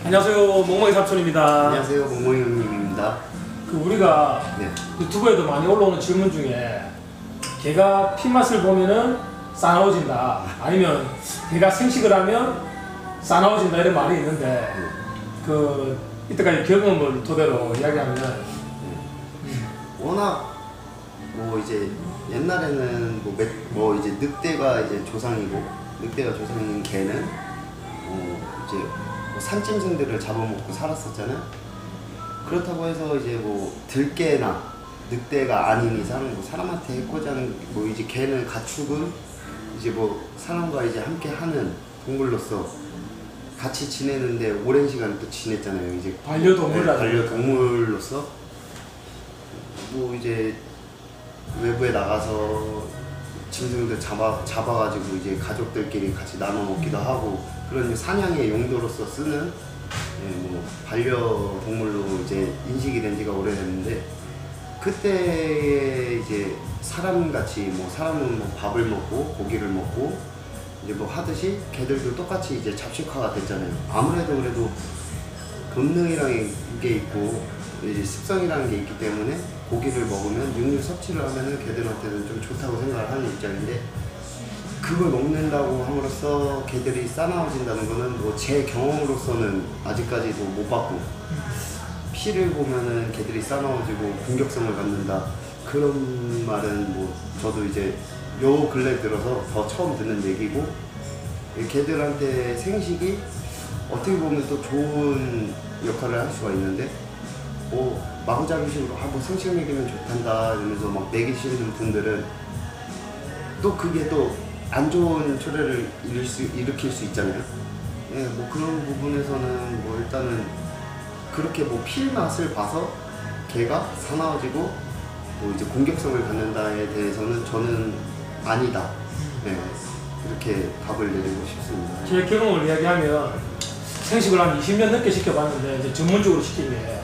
안녕하세요, 멍멍이 삼촌입니다. 안녕하세요, 멍멍이 형님입니다. 우리가 유튜브에도 많이 올라오는 질문 중에 개가 피맛을 보면은 싸나워진다, 아니면 개가 생식을 하면 싸나워진다 이런 말이 있는데 이때까지 경험을 토대로 이야기하면 워낙 이제 옛날에는 이제 늑대가 이제 조상이고, 늑대가 조상인 개는 이제 산짐승들을 잡아먹고 살았었잖아요. 그렇다고 해서 이제 들개나 늑대가 아닌 이상 사람한테 해코지 하는 이제 개는 가축은 이제 사람과 이제 함께 하는 동물로서 같이 지내는데 오랜 시간 또 지냈잖아요. 이제 반려동물로서 이제 외부에 나가서 짐승들 잡아가지고 이제 가족들끼리 같이 나눠 먹기도 하고, 그런 사냥의 용도로서 쓰는 반려동물로 이제 인식이 된 지가 오래됐는데, 그때 이제 사람같이 사람은 밥을 먹고 고기를 먹고 이제 하듯이 개들도 똑같이 이제 잡식화가 됐잖아요. 아무래도 그래도 본능이라는 게 있고 이제 습성이라는 게 있기 때문에 고기를 먹으면 육류 섭취를 하면은 개들한테는 좀 좋다고 생각을 하는 입장인데, 그걸 먹는다고 함으로써 개들이 싸나워진다는 거는 제 경험으로서는 아직까지도 못 봤고, 피를 보면은 개들이 싸나워지고 공격성을 갖는다, 그런 말은 저도 이제 요 근래 들어서 더 처음 듣는 얘기고, 개들한테 생식이 어떻게 보면 또 좋은 역할을 할 수가 있는데, 마구잡이식으로 생식 먹이면 좋단다 이러면서 먹이시는 분들은 또 그게 또 안 좋은 초래를 일으킬 수 있잖아요. 예, 그런 부분에서는 일단은 그렇게 필 맛을 봐서 개가 사나워지고 이제 공격성을 갖는다에 대해서는 저는 아니다. 네, 그렇게 답을 내리고 싶습니다. 제 경험을 이야기하면 생식을 한 20년 넘게 시켜봤는데, 이제 전문적으로 시킨 게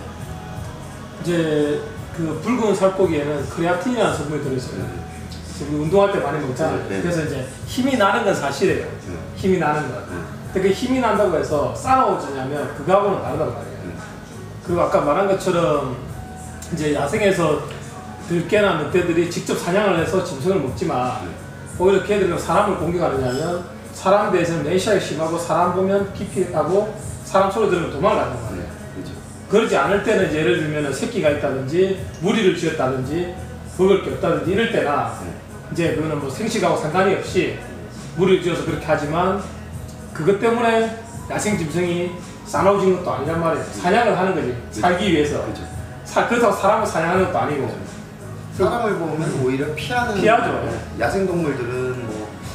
이제 붉은 살코기에는 크레아틴이라는 성분이 들어있어요. 우리 운동할 때 많이 먹잖아요. 그래서 이제 힘이 나는 건 사실이에요. 힘이 나는 건. 근데 그 힘이 난다고 해서 싸나워지냐면 그거하고는 다르단 말이에요. 그리고 아까 말한 것처럼 이제 야생에서 들개나 늑대들이 직접 사냥을 해서 짐승을 먹지만, 오히려 걔들은 사람을 공격하느냐면 사람 대해서는 내시하기 심하고, 사람 보면 기피하고 사람 소리 들으면 도망간단 말이에요. 그러지 않을 때는 이제 예를 들면 새끼가 있다든지 무리를 지었다든지 먹을 게 없다든지 이럴 때나 이제 그거는 생식하고 상관이 없이 무리를 지어서 그렇게 하지만, 그것 때문에 야생 짐승이 싸나워진 것도 아니란 말이에요. 사냥을 하는 거지, 살기 위해서. 그렇다고 사람을 사냥하는 것도 아니고. 사람을 보면 오히려 피하죠. 야생동물들은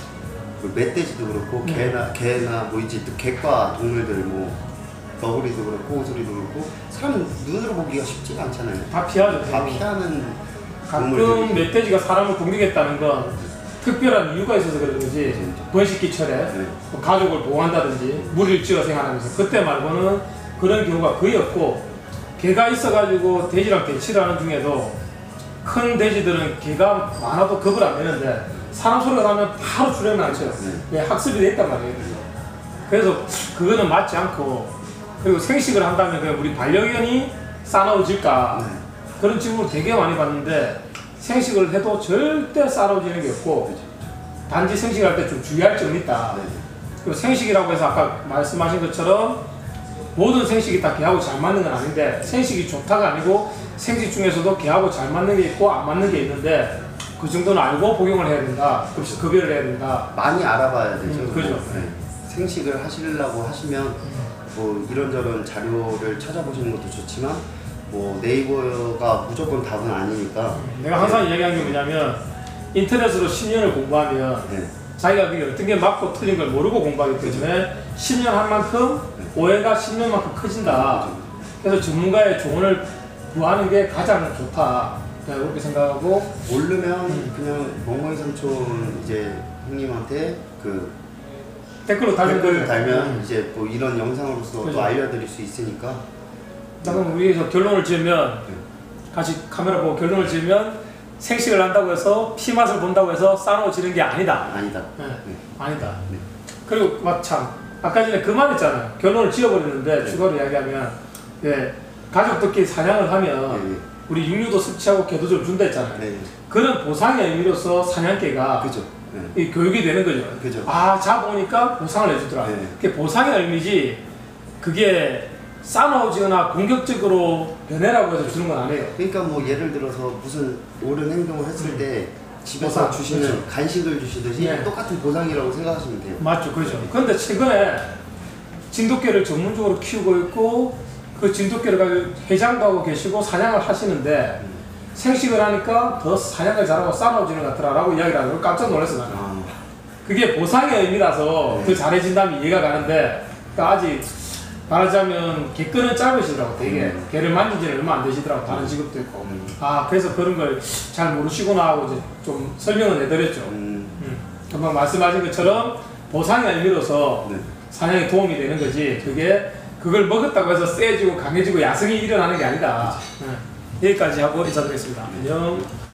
멧돼지도 그렇고 개나 이제 또 객과 동물들 너구리도 그렇고 오소리도 그렇고 사람은 눈으로 보기가 쉽지가 않잖아요. 다 피하죠. 다 피하는 가끔 동물들이. 멧돼지가 사람을 공격했다는 건 특별한 이유가 있어서 그런 거지, 번식기철에 가족을 보호한다든지 무리를 지어 생활하면서, 그때 말고는 그런 경우가 거의 없고, 개가 있어가지고 돼지랑 대치를 하는 중에도 큰 돼지들은 개가 많아도 겁을 안 내는데 사람 소리가 나면 바로 출혈을 안 쳐요. 학습이 돼 있단 말이에요. 그래서 그거는 맞지 않고, 그리고 생식을 한다면 그냥 우리 반려견이 싸나워질까, 그런 질문을 되게 많이 받는데, 생식을 해도 절대 싸나워지는 게 없고, 단지 생식할 때 좀 주의할 점이 있다. 그리고 생식이라고 해서 아까 말씀하신 것처럼 모든 생식이 다 개하고 잘 맞는 건 아닌데, 생식이 좋다가 아니고 생식 중에서도 개하고 잘 맞는 게 있고 안 맞는 게 있는데, 그 정도는 알고 복용을 해야 된다. 급여를 해야 된다. 많이 알아봐야 되죠. 그죠. 생식을 하시려고 하시면 이런저런 자료를 찾아보시는 것도 좋지만, 네이버가 무조건 답은 아니니까. 내가 항상 이야기하는 게 뭐냐면, 인터넷으로 10년을 공부하면 자기가 그게 어떤 게 맞고 틀린 걸 모르고 공부하기 때문에 10년 한 만큼 오해가 10년만큼 커진다. 그래서 전문가의 조언을 구하는 게 가장 좋다, 그렇게 생각하고, 모르면 그냥 멍멍이 삼촌 이제 형님한테 댓글로 달면 이제 이런 영상으로서 또 알려드릴 수 있으니까. 그럼 우리에서 결론을 지으면, 같이 카메라 보고 결론을 지으면, 생식을 한다고 해서 피맛을 본다고 해서 싸나워지는 게 아니다. 아니다. 아니다. 그리고 참 아까 전에 그 말 했잖아요. 결론을 지어버렸는데 네. 추가로 이야기하면 예, 가족들끼리 사냥을 하면 네. 우리 육류도 섭취하고 개도 좀 준다 했잖아요. 네. 그런 보상의 의미로서 사냥개가 그죠. 네. 이 교육이 되는 거죠. 그죠. 아, 잡으니까 보상을 해주더라. 네. 그게 보상의 의미지 그게 싸나워지거나 공격적으로 변해라고 해서 주는 건 아니에요. 그러니까 뭐 예를 들어서 무슨 옳은 행동을 했을 때 집에서 보상, 주시는 그렇죠. 간식을 주시듯이 네. 똑같은 보상이라고 생각하시면 돼요. 맞죠, 그렇죠. 그런데 최근에 진돗개를 전문적으로 키우고 있고 그 진돗개를 가지고 해장도 하고 계시고 사냥을 하시는데 생식을 하니까 더 사냥을 잘하고 싸나워지는 것 같더라라고 이야기를 하고 깜짝 놀랐어 나는. 아, 그게 보상의 의미라서 네. 더 잘해진다면 이해가 가는데 그러니까 아직 말하자면 개 끄는 짧으시더라고 되게 개를 만진 지는 얼마 안 되시더라고 다른 직업도 있고 아 그래서 그런 걸 잘 모르시구나 하고 이제 좀 설명을 해드렸죠. 금방 말씀하신 것처럼 보상의 의미로서 네. 사냥에 도움이 되는 거지 그게 그걸 먹었다고 해서 세지고 강해지고 야성이 일어나는 게 아니다. 네. 여기까지 하고 인사드리겠습니다. 안녕.